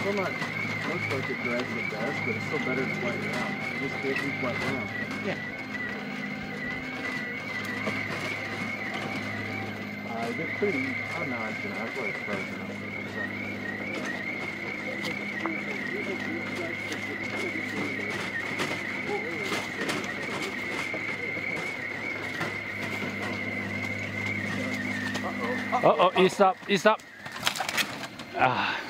still not, looks like it drags the best, but it's still better than wet ground. Just get these wet ground. Yeah. Is it pretty? Oh no, it's not. That's why it's frozen up. Uh-oh, you stop. Ah.